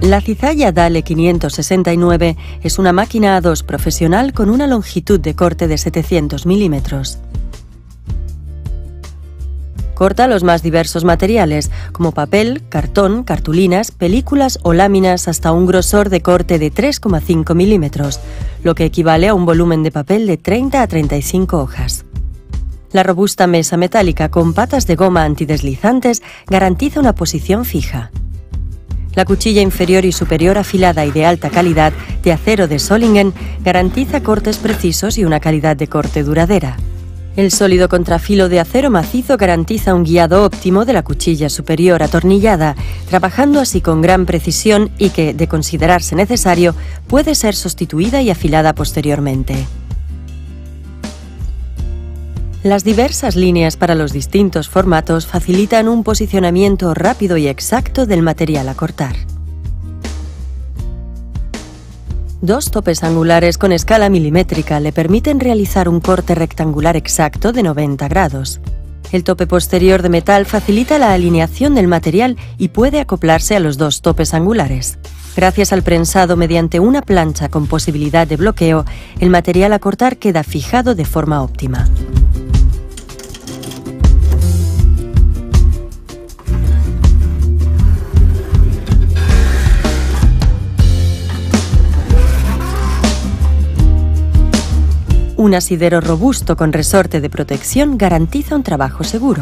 La cizalla Dale 569 es una máquina A2 profesional con una longitud de corte de 700 milímetros. Corta los más diversos materiales, como papel, cartón, cartulinas, películas o láminas hasta un grosor de corte de 3,5 milímetros, lo que equivale a un volumen de papel de 30 a 35 hojas. La robusta mesa metálica con patas de goma antideslizantes garantiza una posición fija. La cuchilla inferior y superior afilada y de alta calidad de acero de Solingen garantiza cortes precisos y una calidad de corte duradera. El sólido contrafilo de acero macizo garantiza un guiado óptimo de la cuchilla superior atornillada, trabajando así con gran precisión y que, de considerarse necesario, puede ser sustituida y afilada posteriormente. Las diversas líneas para los distintos formatos facilitan un posicionamiento rápido y exacto del material a cortar. Dos topes angulares con escala milimétrica le permiten realizar un corte rectangular exacto de 90 grados. El tope posterior de metal facilita la alineación del material y puede acoplarse a los dos topes angulares. Gracias al prensado mediante una plancha con posibilidad de bloqueo, el material a cortar queda fijado de forma óptima. Un asidero robusto con resorte de protección garantiza un trabajo seguro.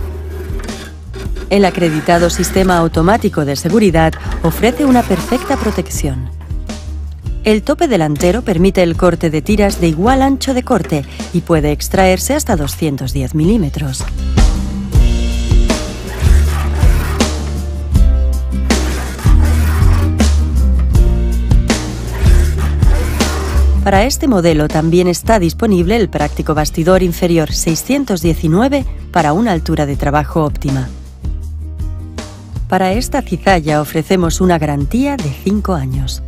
El acreditado sistema automático de seguridad ofrece una perfecta protección. El tope delantero permite el corte de tiras de igual ancho de corte y puede extraerse hasta 210 milímetros. Para este modelo también está disponible el práctico bastidor inferior 619 para una altura de trabajo óptima. Para esta cizalla ofrecemos una garantía de 5 años.